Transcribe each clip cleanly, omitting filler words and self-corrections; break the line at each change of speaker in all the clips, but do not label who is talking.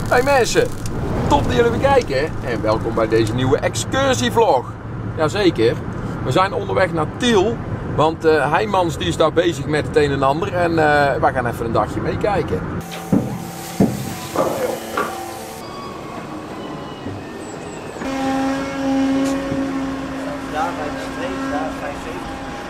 Hey mensen, top dat jullie weer kijken en welkom bij deze nieuwe excursievlog. Jazeker, we zijn onderweg naar Tiel, want Heijmans die is daar bezig met het een en ander en wij gaan even een dagje meekijken.
Daar bij de streep, daar 75.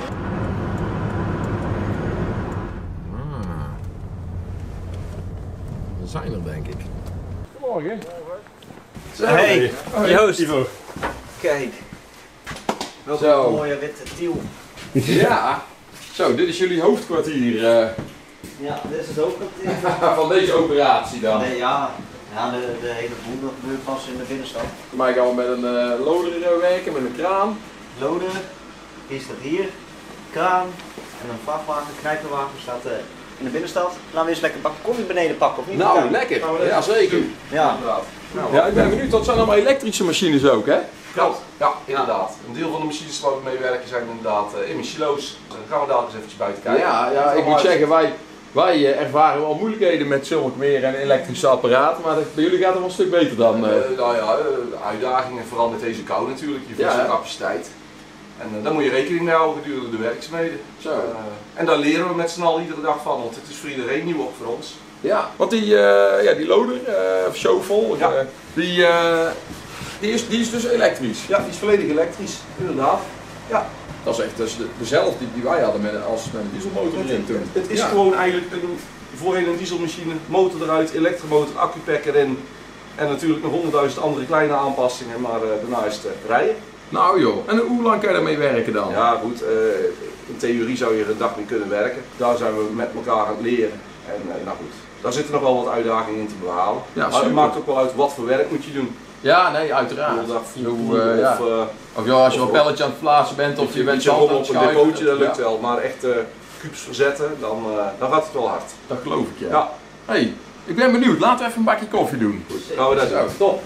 We zijn er denk ik. Goedemorgen.
Hey, Joost.
Ivo.
Kijk. Welke
Zo.
mooie witte Tiel.
Ja, zo dit is jullie hoofdkwartier
Ja, dit is het hoofdkwartier.
van deze operatie dan.
Nee, ja, de hele boel dat gebeurt pas in de binnenstad.
Voor mij gaan we met een loader werken, met een kraan.
Loader, die staat hier. Kraan en een vrachtwagen, knijperwagen staat in de binnenstad. Laten we eens lekker een bak koffie beneden pakken, of niet?
Nou, lekker. Ja, zeker.
Ja.
Ja, ik ben benieuwd, dat zijn allemaal elektrische machines ook, hè?
Klopt, ja, inderdaad. Een deel van de machines waar we mee werken zijn inderdaad emissieloos. Dan gaan we daar eens eventjes buiten kijken.
Ja, ik moet zeggen, wij ervaren wel moeilijkheden met zulk meer en elektrische apparaten, maar bij jullie gaat het wel een stuk beter dan.
Nou ja, uitdagingen, vooral met deze kou natuurlijk, je voedselcapaciteit. En daar moet je rekening mee houden gedurende de werkzaamheden.
Zo.
En daar leren we met z'n allen iedere dag van, want het is voor iedereen nieuw, ook voor ons.
Ja, want die loader, of shovel,
Ja.
die is dus elektrisch.
Ja, die is volledig elektrisch, inderdaad. Ja.
Dat is echt dezelfde die wij hadden met een dieselmotor erin toen.
Het is gewoon eigenlijk voorheen een dieselmachine, motor eruit, elektromotor, accupack erin. En natuurlijk nog 100.000 andere kleine aanpassingen, maar daarna is het rijden.
Nou joh, en hoe lang kan je daarmee werken dan?
Ja goed, in theorie zou je er een dag mee kunnen werken. Daar zijn we met elkaar aan het leren. En nou goed, daar zitten nog wel wat uitdagingen in te behalen.
Ja,
maar
super.
het maakt ook wel uit wat voor werk moet je doen.
Ja, nee, uiteraard. Of ja, als je een pelletje aan het plaatsen bent of je bent zand aan
op
het
een
schuiven.
depootje, dat lukt
Ja,
wel. Maar echt kubus verzetten, dan gaat het wel hard.
dat geloof ik, ja.
Ja,
Hey, ik ben benieuwd. Laten we even een bakje koffie doen.
gaan we daar
Zo,
zo.
top.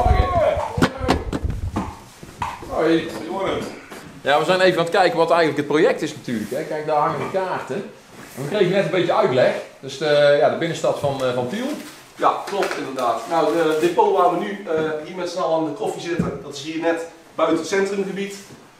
Hoi. Ja, we zijn even aan het kijken wat eigenlijk het project is natuurlijk. Hè. Kijk, daar hangen de kaarten. En we kregen net een beetje uitleg. Dus de binnenstad van Tiel.
Ja, klopt inderdaad. Nou, de depot waar we nu hier met z'n allen aan de koffie zitten, dat is hier net buiten het centrumgebied.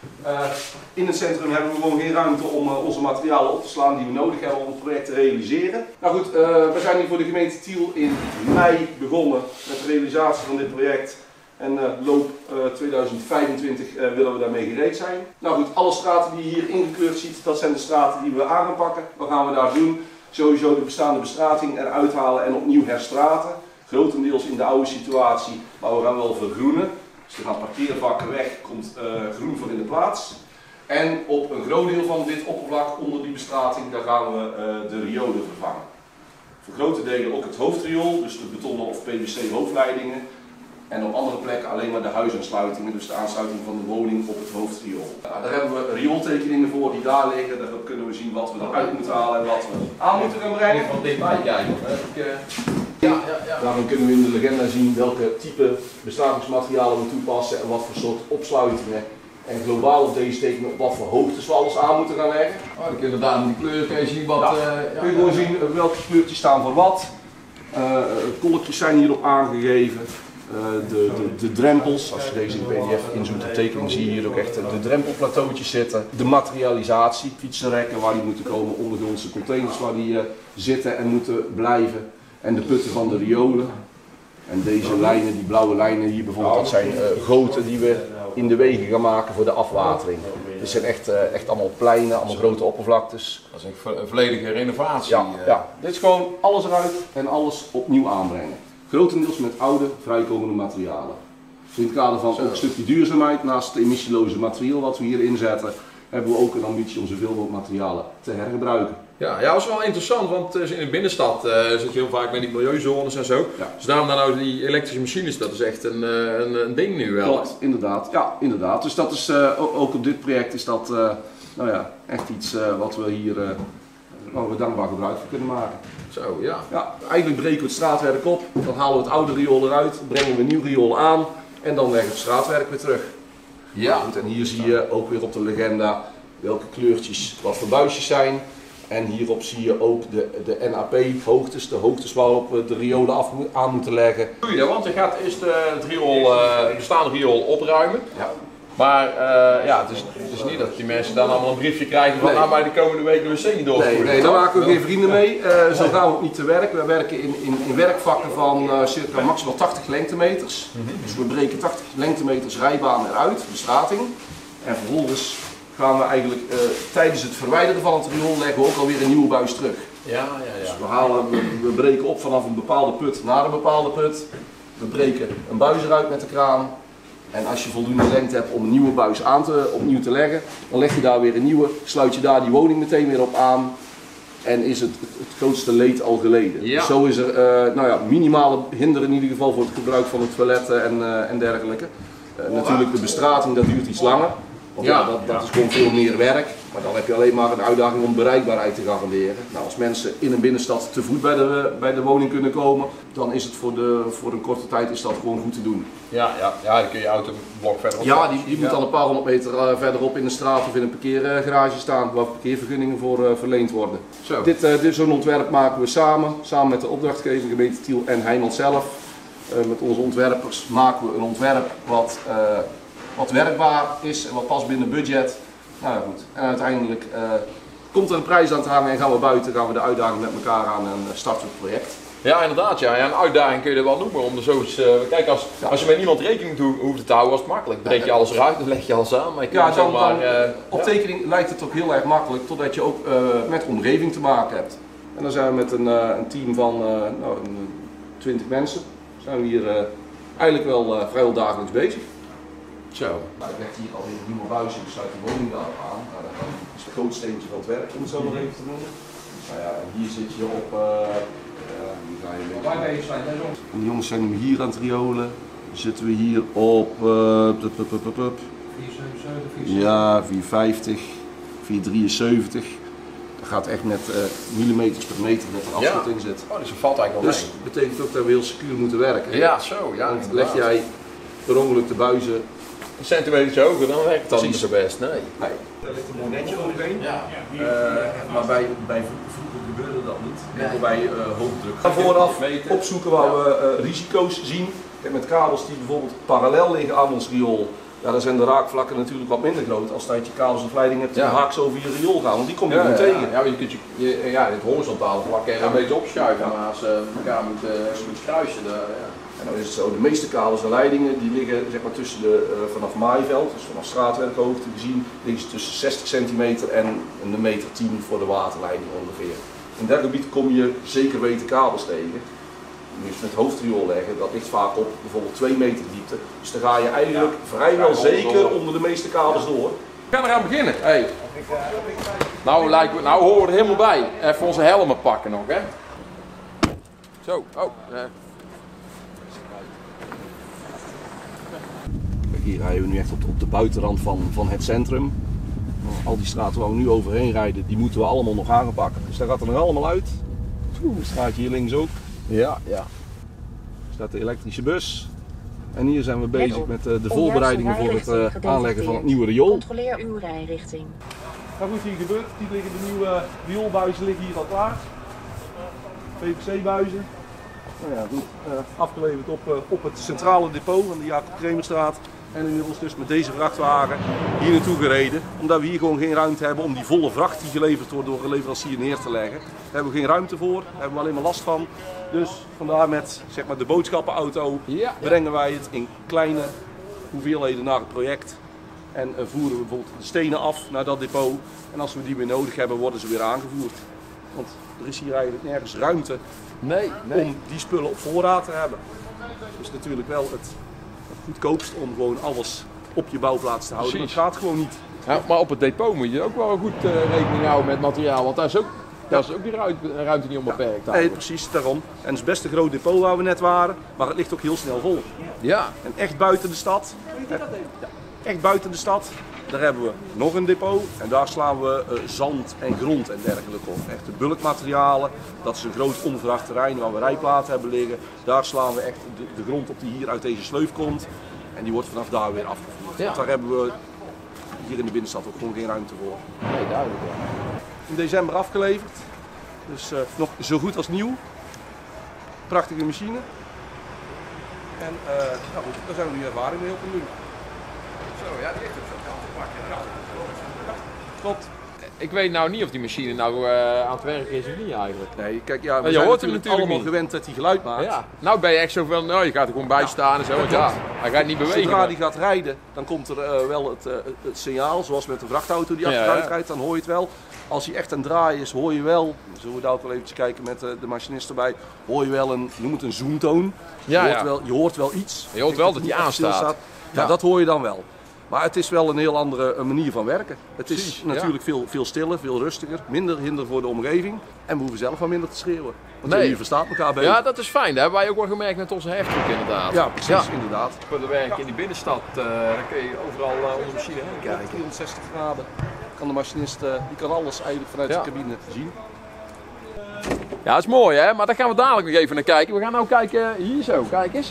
In het centrum hebben we gewoon geen ruimte om onze materialen op te slaan die we nodig hebben om het project te realiseren. Nou goed, we zijn hier voor de gemeente Tiel in mei begonnen met de realisatie van dit project. En loop 2025 willen we daarmee gereed zijn. Nou goed, alle straten die je hier ingekleurd ziet, dat zijn de straten die we aan gaan pakken. Wat gaan we daar doen? Sowieso de bestaande bestrating eruit halen en opnieuw herstraten. Grotendeels in de oude situatie, maar we gaan wel vergroenen. Dus er gaan parkeervakken weg, komt groen voor in de plaats. En op een groot deel van dit oppervlak onder die bestrating, daar gaan we de riolen vervangen. Voor grote delen ook het hoofdriool, dus de betonnen of PVC hoofdleidingen. En op andere plekken alleen maar de huisaansluitingen, dus de aansluiting van de woning op het hoofdriool. Nou, daar hebben we riooltekeningen voor die daar liggen, daar kunnen we zien wat we eruit moeten halen en wat we aan moeten gaan brengen.
Van dichtbij kijken.
Ja. Daarom kunnen we in de legenda zien welke type bestratingsmaterialen we toepassen en wat voor soort opsluitingen. En globaal op deze tekening op wat voor hoogtes we alles aan moeten gaan leggen.
Oh, dan kun je inderdaad met die kleuren kun je zien wat...
Kun je gewoon zien welke kleurtjes staan voor wat. Kolkjes zijn hierop aangegeven. De drempels, als je deze in PDF inzoomt op tekening, zie je hier ook echt de drempelplateautjes zitten. De materialisatie, fietsenrekken waar die moeten komen, ondergrondse containers waar die zitten en moeten blijven. En de putten van de riolen. En deze lijnen, die blauwe lijnen hier bijvoorbeeld, dat zijn goten die we in de wegen gaan maken voor de afwatering. Dit zijn echt allemaal pleinen, allemaal grote oppervlaktes.
Dat is echt een volledige renovatie.
Ja, dit is gewoon alles eruit en alles opnieuw aanbrengen. Grotendeels met oude, vrijkomende materialen. Dus in het kader van ook een stukje duurzaamheid, naast het emissieloze materiaal wat we hier inzetten, hebben we ook een ambitie om zoveel mogelijk materialen te hergebruiken.
Ja, dat is wel interessant, want in de binnenstad zit je heel vaak met die milieuzones en zo.
Ja.
Dus daarom dan nou die elektrische machines, dat is echt een ding nu wel.
Klopt, inderdaad. Ja, inderdaad. Dus dat is ook op dit project is dat echt iets wat we hier waar we dankbaar gebruik van kunnen maken.
Zo, ja.
Ja, eigenlijk breken we het straatwerk op, dan halen we het oude riool eruit, brengen we een nieuw riool aan en dan leggen we het straatwerk weer terug.
Ja.
Goed, en hier zie je ook weer op de legenda welke kleurtjes wat voor buisjes zijn. En hierop zie je ook de NAP-hoogtes, de hoogtes waarop de riolen aan moeten leggen.
Doe je dat, want je gaat eerst het bestaande riool opruimen.
Ja.
Maar ja, het is niet dat die mensen dan allemaal een briefje krijgen van nou bij de komende week de wc niet doorvoeren.
Nee, daar maken we geen vrienden mee. Zo gaan we ook niet te werk. We werken in werkvakken van circa maximaal 80 lengtemeters. Dus we breken 80 lengtemeters rijbaan eruit, bestrating. En vervolgens gaan we eigenlijk tijdens het verwijderen van het riool leggen we ook alweer een nieuwe buis terug.
Ja.
Dus we breken op vanaf een bepaalde put naar een bepaalde put. We breken een buis eruit met de kraan. En als je voldoende lengte hebt om een nieuwe buis opnieuw te leggen, dan leg je daar weer een nieuwe, sluit je daar die woning meteen weer op aan en is het grootste leed al geleden.
Ja.
Zo is er minimale hinder in ieder geval voor het gebruik van het toiletten en dergelijke. Natuurlijk de bestrating, dat duurt iets langer, want dat is gewoon veel meer werk. Maar dan heb je alleen maar een uitdaging om bereikbaarheid te garanderen. Nou, als mensen in een binnenstad te voet bij de woning kunnen komen, dan is het voor een korte tijd is dat gewoon goed te doen.
Ja, dan kun je autoblok verder op.
Ja, die moet dan een paar honderd meter verderop in de straat of in een parkeergarage staan waar parkeervergunningen voor verleend worden.
Zo.
Zo'n ontwerp maken we samen met de opdrachtgever, gemeente Tiel en Heijmans zelf. Met onze ontwerpers maken we een ontwerp wat werkbaar is en wat past binnen budget. Nou ja, goed. En uiteindelijk komt er een prijs aan te hangen en gaan we de uitdaging met elkaar aan en starten we het project.
Ja, inderdaad. Ja. Een uitdaging kun je er wel noemen. Om er zo eens, kijk, als je met niemand rekening hoeft te houden, was het makkelijk. Breek je alles eruit, dan leg je alles aan. Maar je kunt
op tekening lijkt het ook heel erg makkelijk, totdat je ook met omgeving te maken hebt. En dan zijn we met een team van 20 mensen. Zijn we hier eigenlijk wel vrijwel dagelijks bezig.
Zo.
Nou, ik leg hier alweer een nieuwe buis in, besluit de woning daarop aan. Nou, dat is het grootsteentje van het werk, om het zo nog even te noemen. Nou ja, en hier zit je op. De jongens zijn nu hier aan het riolen. Dan zitten we hier op 4,77, 4,50, 4,73. Dat gaat echt met millimeters per meter dat er afstand in zit.
Oh, dus dat valt eigenlijk wel mee.
Dus dat betekent ook dat we heel secuur moeten werken.
Ja, zo. Ja,
want leg jij per ongeluk de buizen
een centimeter hoger, dan werkt het niet zo best. Nee.
Er ligt een netje overheen. Ja. Maar bij vroeger gebeurde dat niet. Nee. Bij hoogdruk. We gaan vooraf opzoeken waar we risico's zien. Kijk, met kabels die bijvoorbeeld parallel liggen aan ons riool. Ja, dan zijn de raakvlakken natuurlijk wat minder groot als dat je kabels of leidingen hebt die haaks over je riool gaan, want die kom je gewoon tegen.
Ja, je kunt het horizontale vlak een beetje opschuiven, maar als ze elkaar moeten kruisen.
En dan is het zo, de meeste kabels en leidingen die liggen zeg maar, tussen vanaf maaiveld, dus vanaf straatwerkhoogte gezien, liggen ze tussen 60 centimeter en een meter 10 voor de waterleiding ongeveer. In dat gebied kom je zeker weten kabels tegen. Dus met hoofdriool leggen, dat ligt vaak op bijvoorbeeld 2 meter diepte. Dus dan ga je eigenlijk vrijwel zeker onder de meeste kabels door.
We gaan eraan beginnen. Hey. Nou horen we er helemaal bij. Even onze helmen pakken nog, hè. Zo,
Hier rijden we nu echt op de buitenrand van het centrum. Al die straten waar we nu overheen rijden, die moeten we allemaal nog aanpakken. Dus dat gaat er nog allemaal uit. Het straatje hier links ook.
Ja.
Er staat de elektrische bus. En hier zijn we bezig met de voorbereidingen voor het aanleggen van het nieuwe riool.
Controleer uw rijrichting.
Wat goed hier gebeurt, die liggen de nieuwe rioolbuizen liggen hier al klaar. PVC-buizen. Nou ja, goed, afgeleverd op het centrale depot van de Jacob Kremerstraat. En inmiddels dus met deze vrachtwagen hier naartoe gereden. Omdat we hier gewoon geen ruimte hebben om die volle vracht die geleverd wordt door een leverancier neer te leggen. Daar hebben we geen ruimte voor, daar hebben we alleen maar last van. Dus vandaar met zeg maar, de boodschappenauto brengen wij het in kleine hoeveelheden naar het project. En voeren we bijvoorbeeld de stenen af naar dat depot. En als we die weer nodig hebben, worden ze weer aangevoerd. Want er is hier eigenlijk nergens ruimte om die spullen op voorraad te hebben. Dus natuurlijk wel het goedkoopst om gewoon alles op je bouwplaats te houden.
Precies.
Dat gaat gewoon niet.
Ja, maar op het depot moet je ook wel goed rekening houden met materiaal, want daar is ook die ruimte niet onbeperkt.
Nee, precies, daarom. En het is best een groot depot waar we net waren, maar het ligt ook heel snel vol.
Ja.
En echt buiten de stad, daar hebben we nog een depot en daar slaan we zand en grond en dergelijke op. Echte bulkmaterialen, dat is een groot onverdacht terrein waar we rijplaten hebben liggen. Daar slaan we echt de grond op die hier uit deze sleuf komt en die wordt vanaf daar weer afgevoerd.
Ja.
Want daar hebben we hier in de binnenstad ook gewoon geen ruimte voor.
Nee, duidelijk.
in december afgeleverd. Dus nog zo goed als nieuw. Prachtige machine. En nou goed, daar zijn we nu ervaring mee op te doen.
Zo, ja, die heeft het zo kant te pakken. Ja.
Klopt.
Ik weet nou niet of die machine nou aan het werken is of niet eigenlijk.
Nee, kijk, ja, we
je
zijn
hoort hem
natuurlijk
natuurlijk
allemaal
niet.
gewend dat hij geluid maakt.
Ja. Nou ben je echt zo van, nou, je gaat er gewoon bij staan en zo. Want ja, hij gaat niet bewegen.
Zodra die gaat rijden, dan komt er wel het signaal, zoals met een vrachtauto die achteruit rijdt, dan hoor je het wel. Als hij echt aan het draaien is, hoor je wel, zullen we daar ook wel eventjes kijken met de machinist erbij, hoor je wel een, noem het een zoomtoon. Je hoort wel iets.
Je hoort wel dat hij aanstaat.
Ja, dat hoor je dan wel. Maar het is wel een heel andere manier van werken. Het is
Precies,
natuurlijk veel stiller, veel rustiger, minder hinder voor de omgeving. En we hoeven zelf wat minder te schreeuwen. Want
Nee.
je verstaat elkaar beter.
Ja, dat is fijn. Dat hebben wij ook wel gemerkt met onze heftruck inderdaad.
Ja, precies, inderdaad.
Voor de werk in die binnenstad, dan kun je overal onder de machine heen kijken.
360 graden kan de machinist, die kan alles eigenlijk vanuit de cabine zien.
Ja, dat is mooi hè, maar daar gaan we dadelijk nog even naar kijken. We gaan nou kijken, hier zo, kijk eens.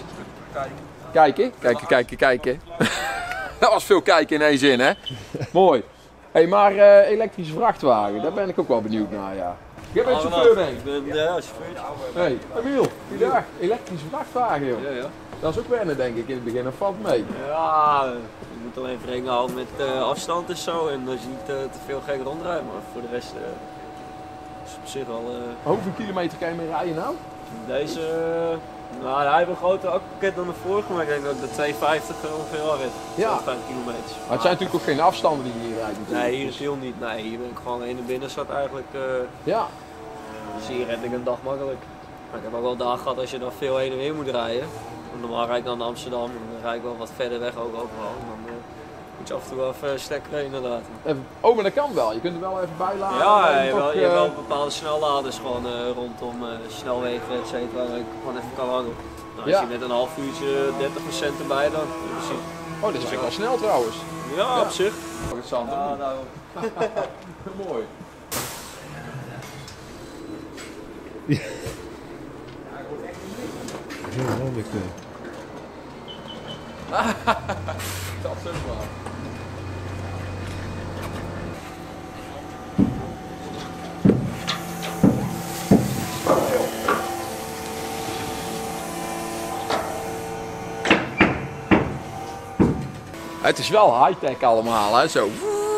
Kijken. Dat was veel kijken in één zin hè. Mooi. Hey, maar elektrische vrachtwagen, daar ben ik ook wel benieuwd naar ja. Jij bent chauffeur denk ik?
Ik ben chauffeur.
Hey, Emiel, goeiedag. Elektrische vrachtwagen joh.
Ja.
Dat is ook wennen denk ik in het begin, dat valt mee.
Ja, je moet alleen rekening houden met afstand en zo en als je niet te veel gek rondrijdt, maar voor de rest is het op zich wel...
Hoeveel kilometer kan je mee rijden nou?
Deze, nou hij heeft een groter accupakket dan de vorige, maar ik denk dat ik de 250 ongeveer al red.
Ja.
5 kilometer.
Maar het zijn natuurlijk ook geen afstanden die je hier rijdt natuurlijk.
Nee, hier is heel niet. Nee, hier ben ik gewoon in de binnenstad eigenlijk.
Ja.
Dus hier red ik een dag makkelijk. Maar ik heb ook wel dagen gehad als je dan veel heen en weer moet rijden. Normaal rijd ik dan naar Amsterdam en dan rijd ik wel wat verder weg ook overal. Dan moet je af en toe wel even stekkeren inderdaad.
Oh, maar dat kan wel. Je kunt er wel even bij laden.
Ja, je hebt wel bepaalde snelladers gewoon rondom snelwegen et cetera, waar ik gewoon even kan hangen. Nou, als je met een half uurtje 30% erbij dan in principe.
Oh, dit is echt wel snel trouwens.
Ja, op zich.
Interessant.
Ja, nou.
Mooi.
Heel handig.
Dat is ook waar. Het is wel high-tech allemaal, hè, zo.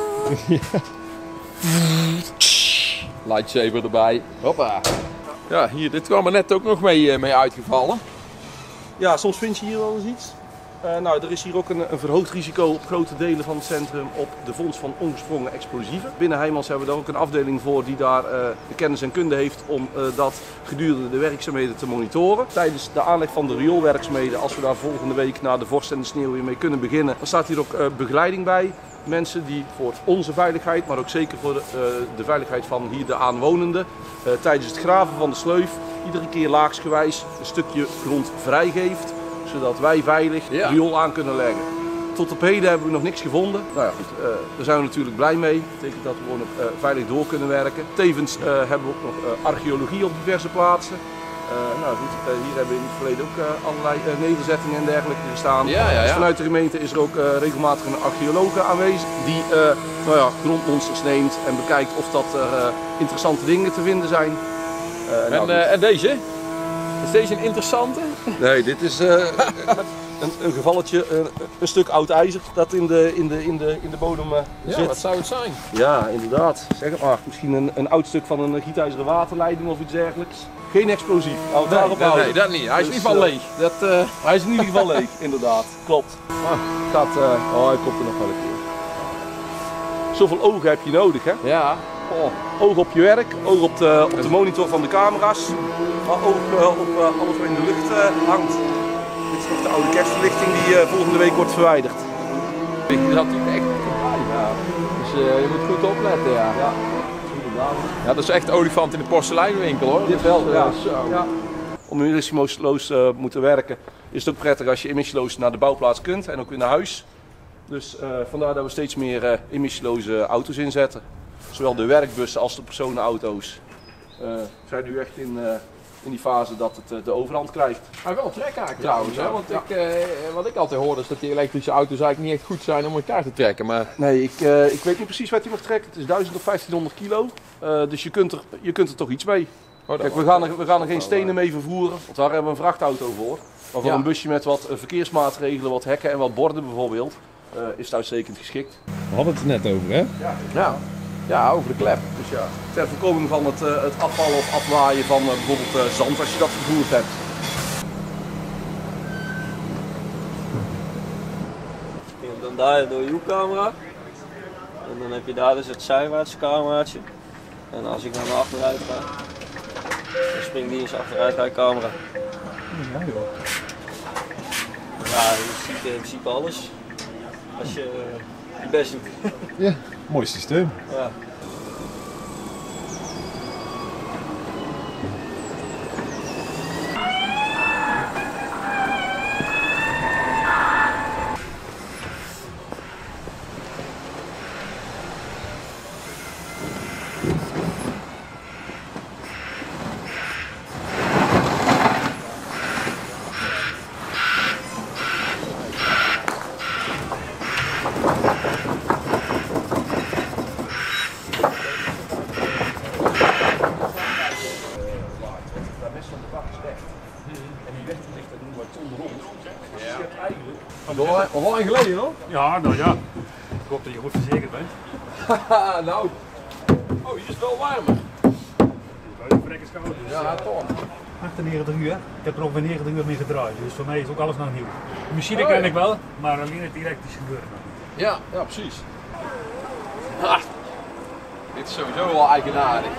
Lightsaber erbij. Hoppa. Ja, hier, dit kwam er net ook nog mee uitgevallen.
Ja, soms vind je hier wel eens iets. Nou, er is hier ook een verhoogd risico op grote delen van het centrum op de vondst van ongesprongen explosieven. Binnen Heijmans hebben we daar ook een afdeling voor die daar de kennis en kunde heeft om dat gedurende de werkzaamheden te monitoren. Tijdens de aanleg van de rioolwerkzaamheden, als we daar volgende week na de vorst en de sneeuw weer mee kunnen beginnen, dan staat hier ook begeleiding bij. Mensen die voor onze veiligheid, maar ook zeker voor de veiligheid van hier de aanwonenden, tijdens het graven van de sleuf iedere keer laagsgewijs een stukje grond vrijgeeft, zodat wij veilig riool aan kunnen leggen. Tot op heden hebben we nog niks gevonden. Nou ja, goed, daar zijn we natuurlijk blij mee. Dat betekent dat we gewoon veilig door kunnen werken. Tevens hebben we ook nog archeologie op diverse plaatsen. Nou goed, hier hebben we in het verleden ook allerlei nederzettingen en dergelijke gestaan. Dus vanuit de gemeente is er ook regelmatig een archeoloog aanwezig die grondmonsters neemt en bekijkt of dat er interessante dingen te vinden zijn.
En deze? Is deze een interessante?
Nee, dit is een gevalletje, een stuk oud ijzer dat in de bodem zit.
Wat zou het zijn?
Ja, inderdaad. Zeg het maar. Misschien een oud stuk van een gietijzeren waterleiding of iets dergelijks. Geen explosief.
Nee, dat niet. Hij is in ieder geval leeg.
Hij is in ieder geval leeg, inderdaad. Klopt. Maar hij komt er nog wel een keer. Zoveel ogen heb je nodig, hè?
Ja.
Oog op je werk, oog op de monitor van de camera's, maar oog op alles wat in de lucht hangt. Dit is nog de oude kerstverlichting die volgende week wordt verwijderd.
Je zat natuurlijk echt bij. Ja. Dus je moet goed opletten, ja. Ja, dat is echt olifant in de porseleinwinkel hoor.
Dit wel, ja.
Ja.
Om emissieloos moeten werken is het ook prettig als je emissieloos naar de bouwplaats kunt en ook weer naar huis. Dus vandaar dat we steeds meer emissieloze auto's inzetten. Zowel de werkbussen als de personenauto's zijn nu echt in die fase dat het de overhand krijgt.
Hij wel een trekhaak trouwens, hè? Want wat ik altijd hoorde is dat die elektrische auto's eigenlijk niet echt goed zijn om elkaar te trekken. Maar...
Nee, ik weet niet precies wat hij mag trekken. Het is 1000 of 1500 kilo. Dus je kunt er toch iets mee. Kijk, we gaan er geen stenen mee vervoeren, want daar hebben we een vrachtauto voor. Maar voor een busje met wat verkeersmaatregelen, wat hekken en wat borden bijvoorbeeld, is het uitstekend geschikt.
We hadden het er net over, hè?
Ja, over de klep.
Dus ja, ter voorkoming van het afvallen of afwaaien van bijvoorbeeld zand als je dat vervoerd hebt.
Je hebt dan daar door je hoekcamera. En dan heb je daar dus het zijwaartse cameraatje. En als ik dan naar achteruit ga, dan springt die in zijn achteruitrijcamera. Ja, je ziet in principe alles. Als je je best doet.
Ja, mooi systeem.
Ja.
Al lang geleden hoor.
Ja, nou ja. Ik hoop dat je goed verzekerd bent.
Nou. Oh, hier is het wel warmer.
Buiten verrekkers koud.
Ja, toch.
98 uur. Ik heb er ongeveer 90 uur mee gedraaid. Dus voor mij is ook alles nog nieuw. De machine
Oh,
ken
ja.
ik wel, maar alleen het elektrisch gebeuren nog niet.
Ja, precies. Ah, dit is sowieso wel eigenaardig.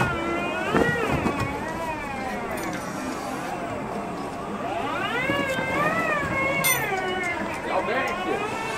Jouw werkje.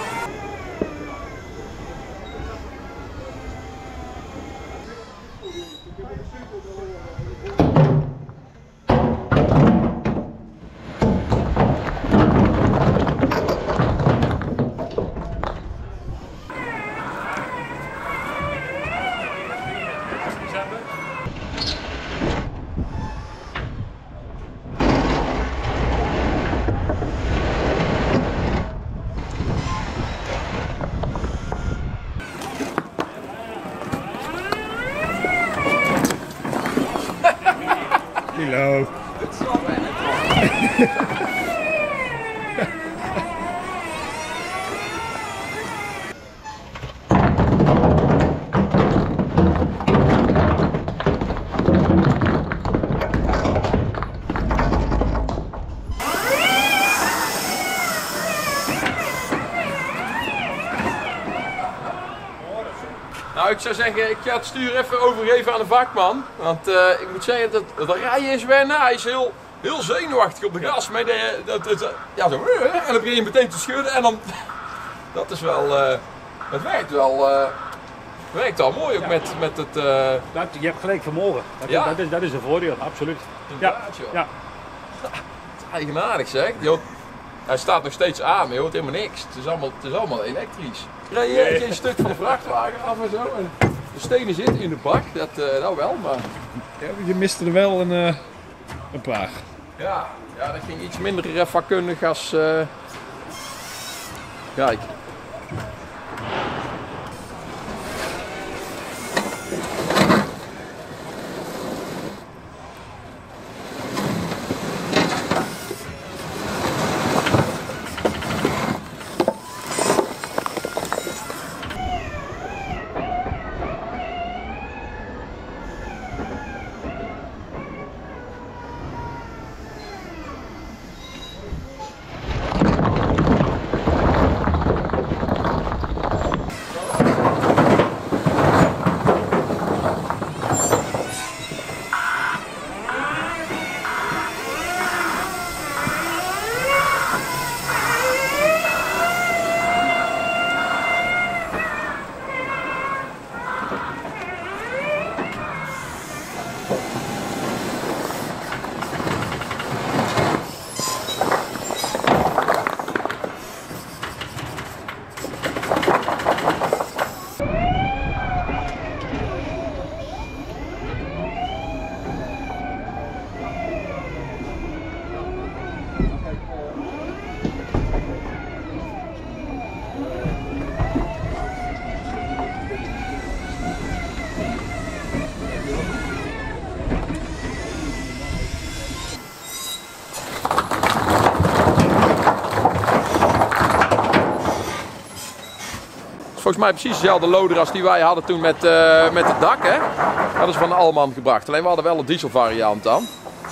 Hallo.
Nou, ik zou zeggen, ik ga het stuur even overgeven aan de vakman. Want ik moet zeggen, dat rijden is wennen. Hij is heel zenuwachtig op de gas. Maar ja, zo, en dan begin je meteen te schudden. En dan, dat is wel, het werkt wel, werkt al mooi ook met het...
Je hebt gelijk vermogen.
Ja.
Dat is een voordeel, absoluut.
Inderdaad, joh.
Ja.
Eigenaardig zeg. Hij staat nog steeds aan, maar je hoort helemaal niks. Het is allemaal elektrisch. Je geen stuk van de vrachtwagen af en zo. En de stenen zitten in de bak, dat nou wel, maar...
Ja, je miste er wel een paar.
Ja, dat ging iets minder vakkundig als... Kijk. volgens mij precies dezelfde loader als die wij hadden toen met het dak. Hè? Dat is van de Alman gebracht. Alleen we hadden wel een diesel variant dan.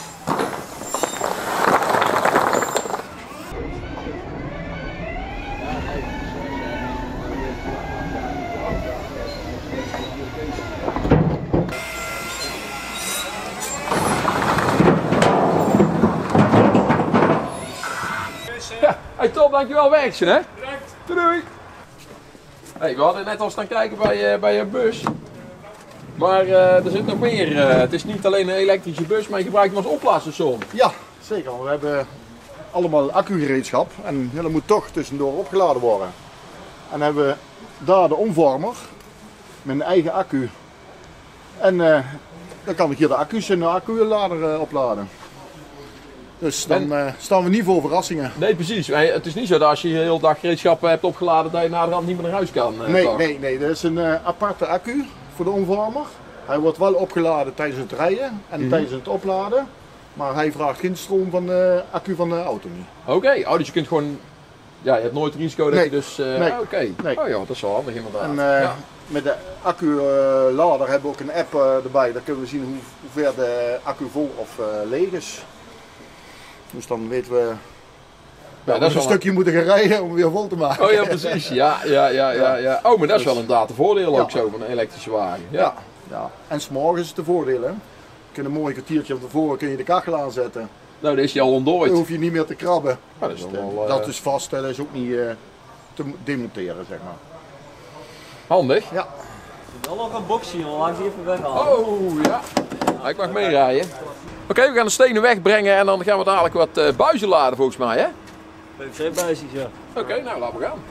Ja, hey Tom, dankjewel werkje hè.
Bedankt.
Doei. Hey, we hadden net al staan kijken bij een bus. Maar er zit nog meer. Het is niet alleen een elektrische bus, maar je gebruikt hem als oplaadstation.
Ja, zeker. Want we hebben allemaal accugereedschap en dat moet toch tussendoor opgeladen worden. En dan hebben we daar de omvormer met een eigen accu. En dan kan ik hier de accu's in de acculader opladen. Dus dan staan we niet voor verrassingen.
Nee, precies. Het is niet zo dat als je de hele dag gereedschappen hebt opgeladen dat je naderhand niet meer naar huis kan.
Nee. Dat is een aparte accu voor de omvormer. Hij wordt wel opgeladen tijdens het rijden en tijdens het opladen. Maar hij vraagt geen stroom van de accu van de auto niet.
Oké, dus je kunt gewoon... Ja, je hebt nooit het risico dat je dus...
nee.
Oké.
Nee.
Oh ja, dat is wel handig inderdaad.
En
ja.
met de acculader hebben we ook een app erbij. Daar kunnen we zien hoe ver de accu vol of leeg is. Dus dan weten we dat we een stukje moeten gaan rijden om weer vol te maken.
Oh ja, precies. Ja. Oh, maar dat is wel inderdaad een voordeel ook zo van een elektrische wagen. Ja.
En 's morgens is het een voordeel. Hè? Je kunt een mooi kwartiertje van tevoren kun je de kachel aanzetten.
Nou, dan is hij al ontdooid.
Dan hoef je niet meer te krabben.
Ja, dat is wel,
dat is vast, dat is ook niet te demonteren, zeg maar.
Handig.
Ja.
Er zit wel nog een boxje, joh. Laat ik die even weghalen.
Oh ja. Ik mag meerijden. Oké, we gaan de stenen wegbrengen en dan gaan we dadelijk wat buizen laden volgens mij, hè?
PVC-buisjes, ja.
Oké, nou laten we gaan.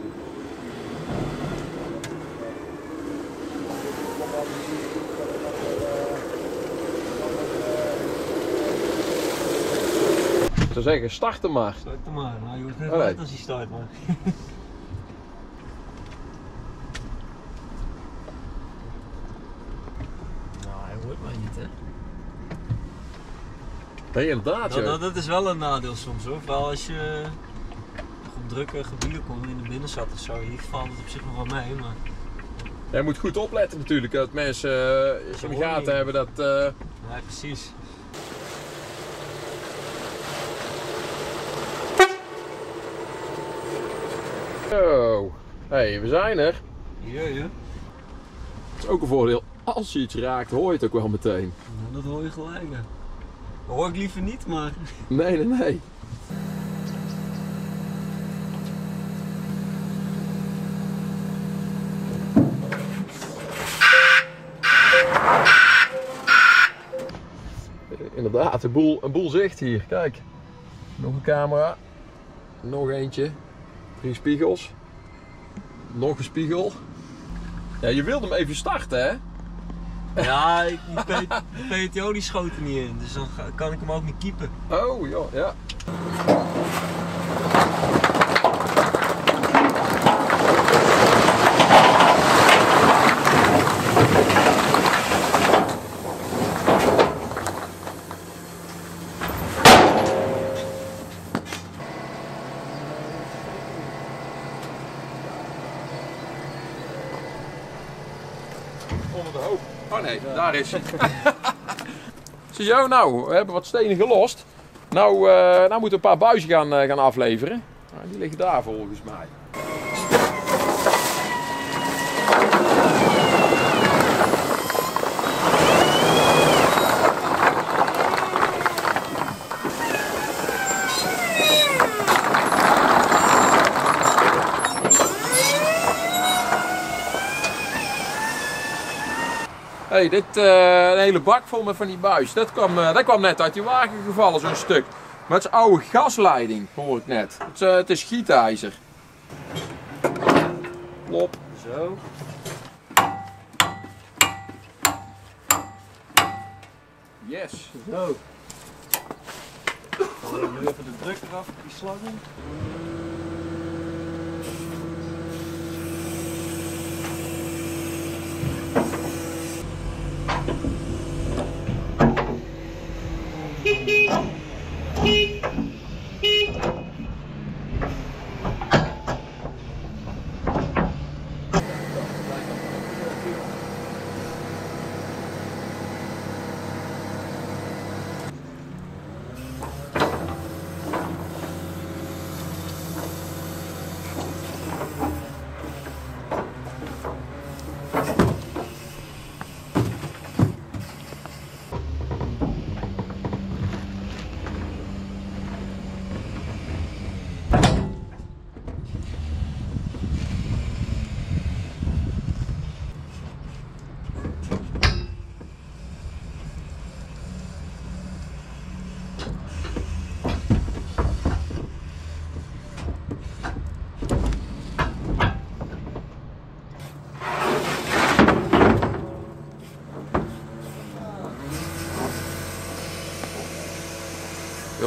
Ik zou zeggen, start hem maar.
Start hem maar. Nou, je hoeft net
Alright.
uit als hij start, maar. Nou, hij hoort mij niet, hè.
Nee, inderdaad, ja.
Dat is wel een nadeel soms, hoor. Vooral als je op drukke gebieden komt in de binnenstad of zo. Hier valt het op zich nog wel mee, maar...
Jij moet goed opletten natuurlijk, dat mensen in de gaten hebben dat...
Ja, precies.
Zo. Hé, we zijn er.
Ja.
Dat is ook een voordeel. Als je iets raakt, hoor je het ook wel meteen.
Nou, dat hoor je gelijk, hè. Dat hoor ik liever niet, maar...
Nee. Inderdaad, een boel zicht hier. Kijk, nog een camera, nog eentje, 3 spiegels, nog een spiegel. Ja, je wilde hem even starten, hè?
Ja, die PTO die schoot er niet in, dus dan kan ik hem ook niet keepen.
Oh, ja. Onder de hoop. Oh nee, daar is hij. Ziezo, nou, we hebben wat stenen gelost. Nou moeten we een paar buizen gaan afleveren. Nou, die liggen daar volgens mij. Hey, dit een hele bak vol met van die buis. Dat kwam net uit die wagen gevallen, zo'n stuk. Maar het is oude gasleiding, hoor ik net. Het is gietijzer. Plop.
Zo.
Yes.
Zo. Dan neem ik nu even de druk eraf op die slangen.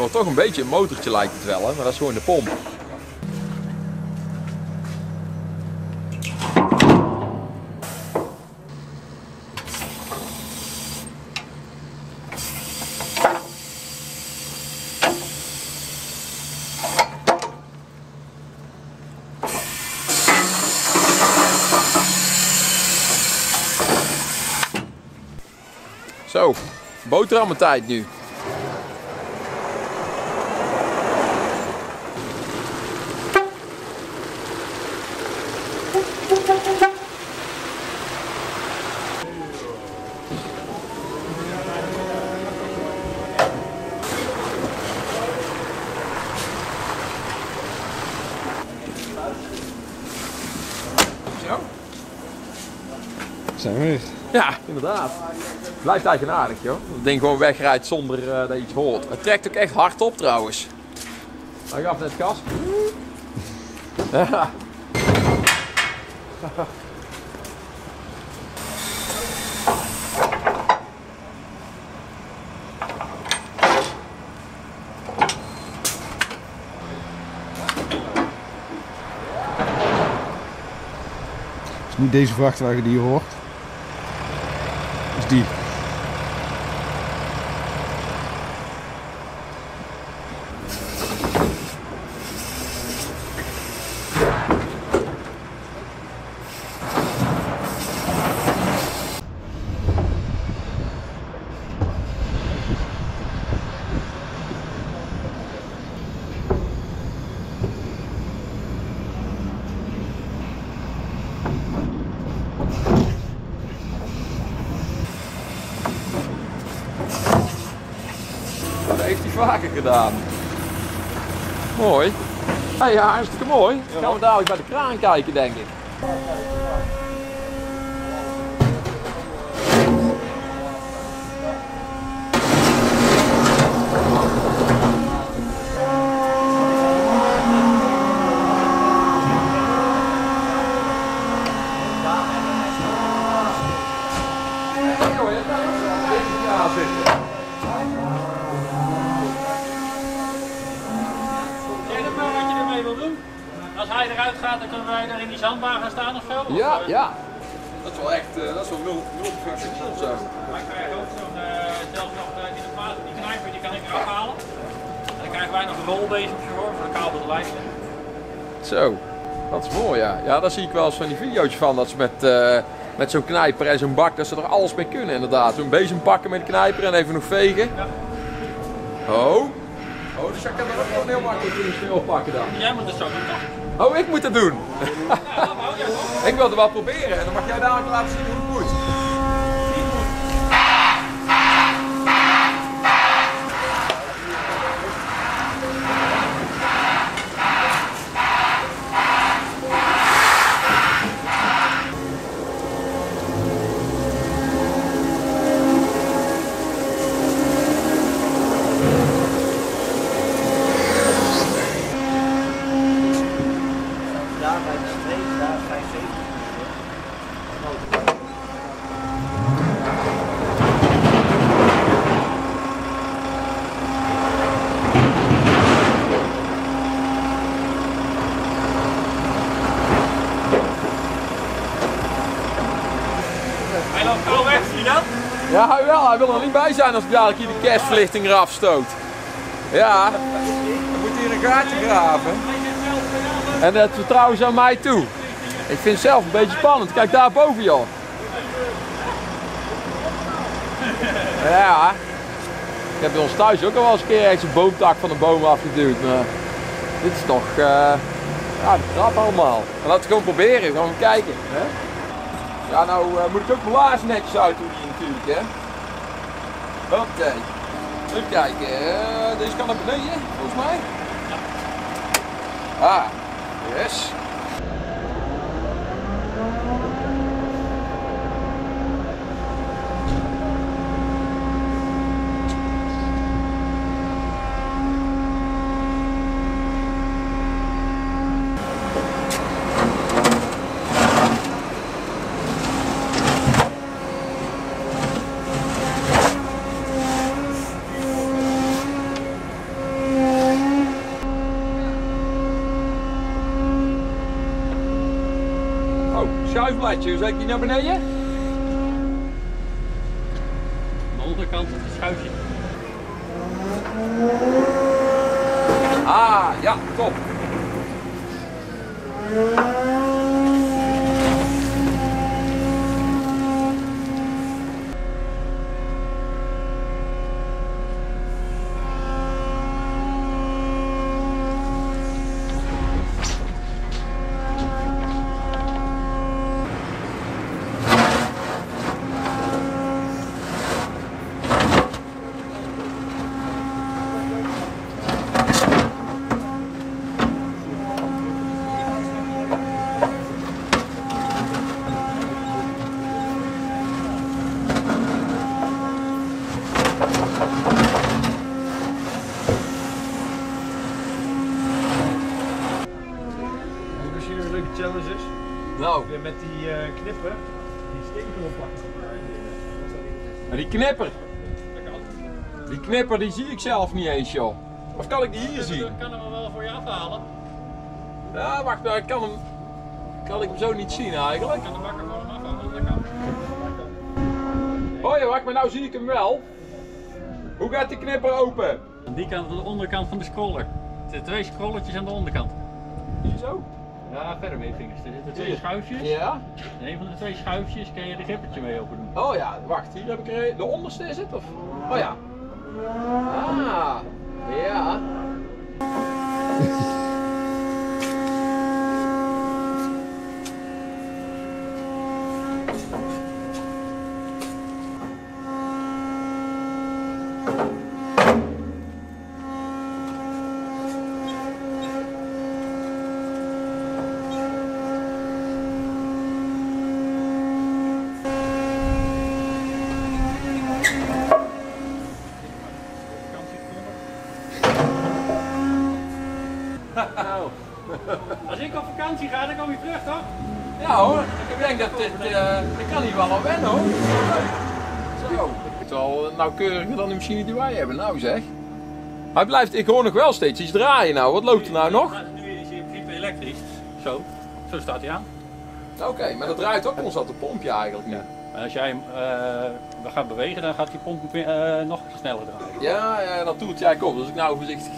hoort toch een beetje een motortje lijkt het wel, hè? Maar dat is gewoon de pomp. Zo, boterhammentijd nu. Zo.
Zijn we weer.
Ja, inderdaad. Blijft eigenaardig, joh. Dat ding gewoon wegrijdt zonder dat je iets hoort. Het trekt ook echt hard op trouwens. Hij gaf net gas. Ja.
Het is niet deze vrachtwagen die je hoort. Het is die.
Dat heeft hij vaker gedaan. Mooi. Ja, hartstikke mooi. Dan gaan we dadelijk bij de kraan kijken, denk ik.
Als hij eruit gaat, dan kunnen wij daar in die zandbaan gaan staan of zo?
Ja, ja. Dat is wel echt, dat is wel multifunctioneel zo.
Wij krijgen ook zo'n, zelfs nog in de plaats, die knijper, die kan ik eraf halen. En dan krijgen wij nog een rolbezemje voor de kabel te lijsten.
Zo, dat is mooi, ja. Ja, daar zie ik wel eens van die video's van, dat ze met zo'n knijper en zo'n bak, dat ze er alles mee kunnen inderdaad. Zo'n bezem pakken met de knijper en even nog vegen.
Ja.
Oh, dus jij kan er ook gewoon heel makkelijk in stil pakken dan.
Jij moet het zo doen toch?
Oh, ik moet het doen.
Ja, maar ja toch?
Ik wil het wel proberen en dan mag jij dadelijk laten zien hoe het moet.
Daar bij de streep, daar 570.
Hij loopt gauw weg, zie je dat?
Ja, hij wil er niet bij zijn als ik dadelijk hier de kerstverlichting eraf stoot. Ja, dan moet hier een gaatje graven. En dat vertrouwen ze aan mij toe. Ik vind het zelf een beetje spannend. Kijk daar boven, joh. Ja. Ik heb bij ons thuis ook al wel eens een keer echt een boomtak van een boom afgeduwd. Maar dit is toch ja, de trap allemaal. Maar laten we gewoon proberen. Gaan we kijken. Hè? Ja, nou moet ik ook mijn laars netjes uit doen hier natuurlijk, hè. Oké. Even kijken. Deze kan naar beneden, volgens mij. Ah, yes. schuifbladje, hoe zet ik die naar beneden?
Aan de onderkant het schuifje.
Ah, ja, top.
Challenges.
Nou,
Weer met die knipper, die steenkool pakken.
maar die knipper die zie ik zelf niet eens, joh. Of kan ik die hier zien?
Ik kan hem wel voor je afhalen.
Ja, wacht, maar kan ik hem zo niet zien eigenlijk?
Ik kan de bakker voor hem afhalen. Dat kan.
Oh ja, wacht, maar nou zie ik hem wel. Hoe gaat die knipper open?
Aan die kant, aan de onderkant van de scroller. Er zitten 2 scrollertjes aan de onderkant.
Hier zo?
Ja, verder met je vingers. Er zitten 2 schuifjes.
Ja.
En een van de 2 schuifjes kan je de grippertje mee open doen.
Oh ja, wacht, hier heb ik er de onderste is het of? Oh ja. Ah, ja.
Nou, als ik op vakantie ga, dan kom je terug, toch?
Ja hoor, ik denk dat ik kan hier wel aan wennen hoor. Zo. Het is wel nauwkeuriger dan de machine die wij hebben, nou zeg. Hij blijft, ik hoor nog wel steeds iets draaien nou, wat loopt er nou nog?
Nu is hij in principe elektrisch. Zo staat hij aan.
Oké, maar dat draait ook constant een pompje eigenlijk nu.
Maar als jij hem gaat bewegen, dan gaat die pomp nog sneller draaien.
Ja, dat doet jij op. Dus ik nou voorzichtig.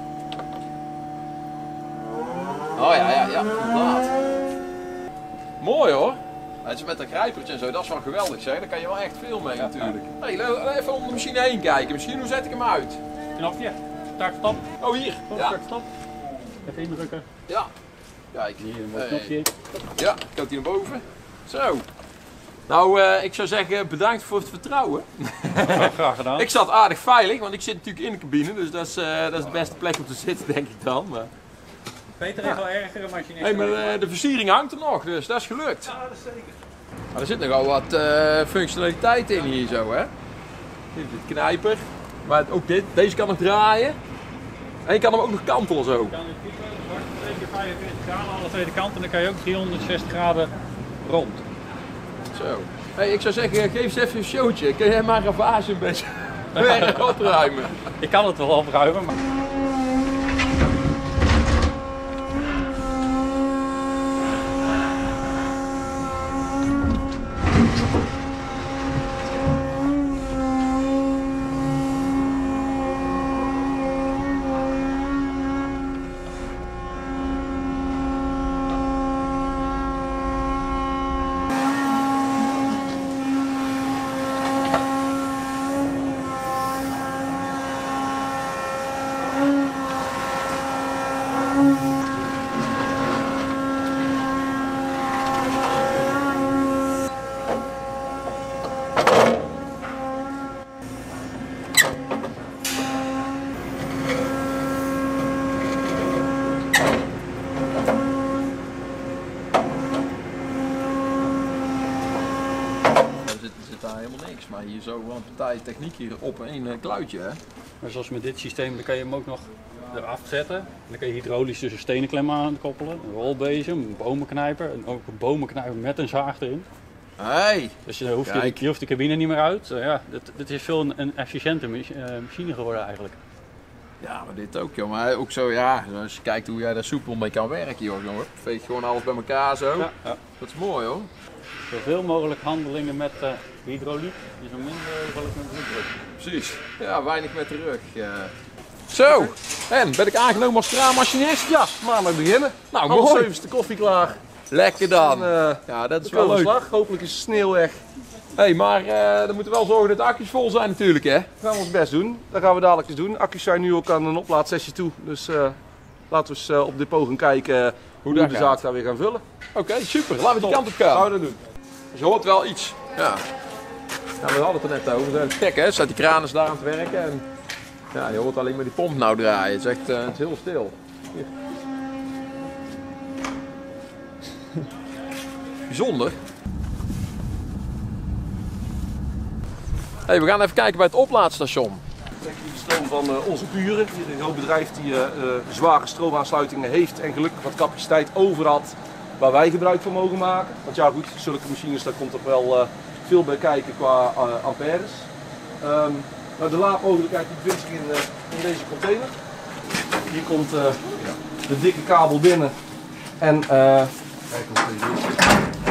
Oh ja, inderdaad. Mooi hoor. Het is met dat grijpertje en zo, dat is wel geweldig zeg. Daar kan je wel echt veel mee natuurlijk. Hey, even om de machine heen kijken. Misschien hoe zet ik hem uit?
Knopje, start, stop.
Oh hier. Ja.
Start, stop. Even indrukken.
Ja. Kijk.
Hier een mooi knopje.
Ja, komt hij naar boven. Zo. Nou, ik zou zeggen bedankt voor het vertrouwen.
Graag gedaan.
Ik zat aardig veilig, want ik zit natuurlijk in de cabine, dus dat is de beste plek om te zitten denk ik dan. Maar...
Peter heeft wel erger, maar als je niet...
Hey, maar de versiering hangt er nog, dus dat is gelukt.
Ja, dat is zeker.
Maar er zit nogal wat functionaliteit in hier zo, hè. Dit knijper, maar ook deze kan nog draaien. En je kan hem ook nog kantelen zo.
Je kan in principe wacht 2 keer 45 graden aan de tweede kant en dan kan je ook 360 graden rond.
Zo. Hey, ik zou zeggen, geef eens even een showtje. Kun jij maar ravage een beetje opruimen?
Ik kan het wel opruimen, maar...
Maar hier zo wel een partij techniek hier op één kluitje, hè?
Maar zoals met dit systeem, dan kan je hem ook nog eraf zetten. En dan kan je hydraulisch dus een stenenklem aan koppelen, een rolbezem, een bomenknijper en ook een bomenknijper met een zaag erin.
Hey.
Dus je hoeft de cabine niet meer uit. Ja, dit is veel een efficiënte machine geworden eigenlijk.
Ja, maar dit ook, joh. Maar ook zo, ja, als je kijkt hoe jij daar soepel mee kan werken, joh. Veeg gewoon alles bij elkaar zo.
Ja, ja.
Dat is mooi, hoor.
Zoveel mogelijk handelingen met hydrauliek, dus zo minder mogelijk met bloeddruk.
Precies. Ja, weinig met de rug. Zo, en ben ik aangenomen als kraammachinist?
Ja, maandag beginnen.
Nou,
Half
mooi.
7 is de koffie klaar.
Lekker dan.
En,
Ja, dat is
we
wel
komen
leuk.
slag. Hopelijk is de sneeuw weg.
Hey, maar dan moeten we wel zorgen dat de accu's vol zijn natuurlijk, hè?
We gaan ons best doen. Dat gaan we dadelijk eens doen. Accu's zijn nu ook aan een oplaadsessie toe. Dus laten we eens op depot gaan kijken hoe we
dat
de
gaat.
zaak daar weer gaan vullen.
Oké, super. Laten we die kant op gaan.
Gaan we dat doen.
Dus je hoort wel iets. Ja. Ja, we hadden het er net over. We zijn gek, hè? Staat die kraan is daar aan het werken. En ja, je hoort alleen maar die pomp nou draaien. Het is echt het is heel stil. Hier. Bijzonder. Hey, we gaan even kijken bij het oplaadstation.
Kijk hier de stroom van onze buren. Hier een groot bedrijf die zware stroomaansluitingen heeft en gelukkig wat capaciteit over had waar wij gebruik van mogen maken. Want ja goed, zulke machines, daar komt toch wel veel bij kijken qua amperes. Maar de laadmogelijkheid die bevindt zich in deze container. Hier komt de dikke kabel binnen en kijk of deze.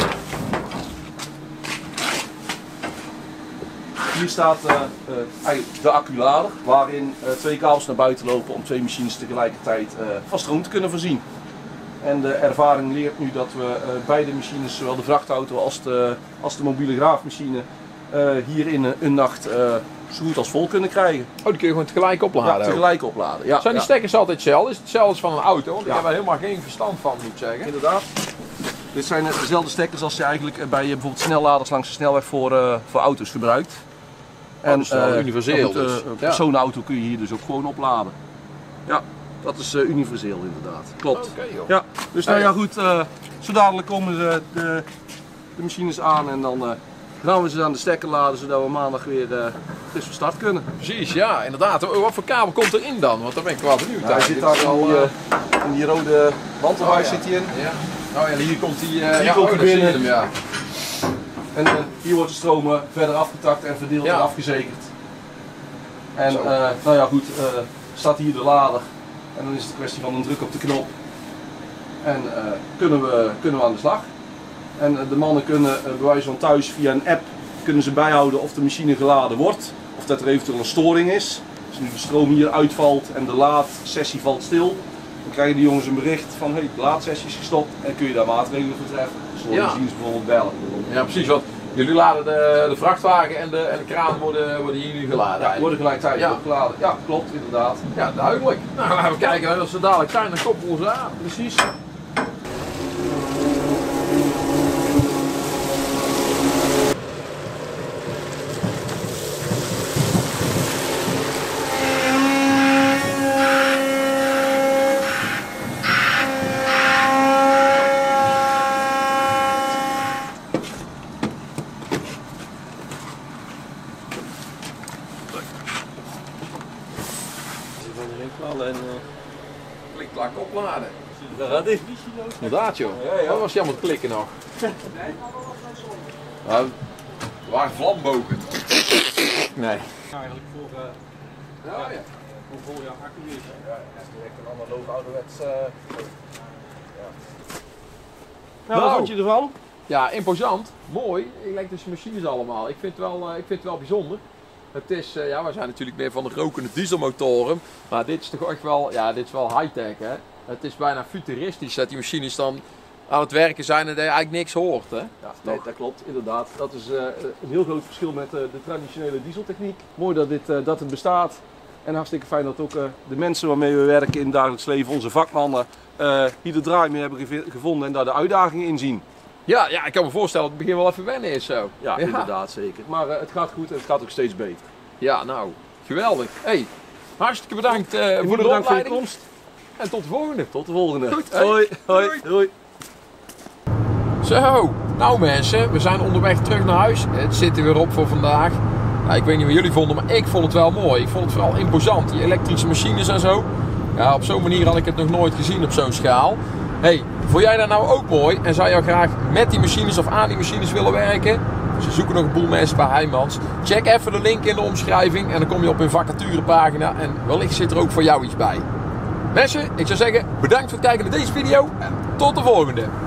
Hier staat eigenlijk de acculader, waarin 2 kabels naar buiten lopen om 2 machines tegelijkertijd van stroom te kunnen voorzien. En de ervaring leert nu dat we beide machines, zowel de vrachtauto als de mobiele graafmachine, hier in een nacht zo goed als vol kunnen krijgen.
Oh, die kun je gewoon tegelijk opladen.
Ja,
ook.
tegelijk opladen. Ja,
Zijn die
ja.
stekkers altijd hetzelfde? Is het hetzelfde als van een auto? Want ik
Ja.
heb er helemaal geen verstand van, moet ik zeggen.
Inderdaad. Dit zijn dezelfde stekkers als je eigenlijk bij bijvoorbeeld snelladers langs de snelweg voor auto's gebruikt.
dat is wel universeel dus.
Een
Ja.
personenauto kun je hier dus ook gewoon opladen. Ja, dat is universeel inderdaad. Klopt.
Oké, joh.
Ja, dus nou ja goed, zo dadelijk komen de machines aan en dan gaan we ze aan de stekker laden zodat we maandag weer dus van start kunnen.
Precies, ja, inderdaad. Wat voor kabel komt erin dan? Want daar ben ik wel benieuwd.
Hij zit daar in die rode wandelhuis zit hij in.
Ja. Oh ja, hier komt die,
Hier komt hij
daar zie je
binnen.
hem, ja.
En hier wordt de stroom verder afgetakt en verdeeld
Ja.
en afgezekerd. En
Zo.
nou ja goed, staat hier de lader en dan is het een kwestie van een druk op de knop. En kunnen we aan de slag. En de mannen kunnen bij wijze van thuis via een app kunnen ze bijhouden of de machine geladen wordt. Of dat er eventueel een storing is. Als nu de stroom hier uitvalt en de laadsessie valt stil. Dan krijgen die jongens een bericht van hey, de laadsessie is gestopt en kun je daar maatregelen voor treffen. Dus de
Ja.
machines bijvoorbeeld bellen.
Ja, precies. Want jullie laden de vrachtwagen en de kraan worden hier nu geladen.
Ja, worden gelijktijdig
Ja.
opgeladen. Ja, klopt inderdaad.
Ja, duidelijk. Nou, laten we kijken. Als ze dadelijk zijn, dan koppelen we ze aan.
Precies.
Klik, klak, opladen.
Daar gaat hij.
Inderdaad, joh. Dat was jammer te klikken nog. Nou, er waren vlambogen. Nee.
Eigenlijk voor
Ja, ja.
hoe vol jouw accu is.
Ja, dat is direct een analoog ouderwets.
Nou.
Wat vond je ervan?
Ja, imposant. Mooi. Elektrische machines allemaal. Ik vind het wel bijzonder. Het is, ja, wij zijn natuurlijk meer van de rokende dieselmotoren. Maar dit is toch echt wel, ja, dit is wel high-tech, hè. Het is bijna futuristisch dat die machines dan aan het werken zijn en dat je eigenlijk niks hoort, hè.
Ja, nee, dat klopt, inderdaad. Dat is een heel groot verschil met de traditionele dieseltechniek. Mooi dat het bestaat. En hartstikke fijn dat ook de mensen waarmee we werken in het dagelijks leven, onze vakmannen, hier de draai mee hebben gevonden en daar de uitdagingen in zien.
Ja, ja, ik kan me voorstellen dat het begin wel even wennen is zo.
Ja, inderdaad, zeker. Maar het gaat goed en het gaat ook steeds beter.
Ja, nou, geweldig. Hey, hartstikke bedankt voor de
Bedankt voor je
rondleiding.
komst.
En tot de volgende.
Tot de volgende.
Goed, hey.
Hoi, hoi,
Doei.
doei.
Zo, nou mensen, we zijn onderweg terug naar huis. Het zit er weer op voor vandaag. Nou, ik weet niet wat jullie vonden, maar ik vond het wel mooi. Ik vond het vooral imposant, die elektrische machines en zo. Ja, op zo'n manier had ik het nog nooit gezien op zo'n schaal. Hey, vond jij dat nou ook mooi en zou je graag met die machines of aan die machines willen werken? Ze zoeken nog een boel mensen bij Heijmans. Check even de link in de omschrijving en dan kom je op hun vacaturepagina. En wellicht zit er ook voor jou iets bij. Mensen, ik zou zeggen bedankt voor het kijken naar deze video en tot de volgende.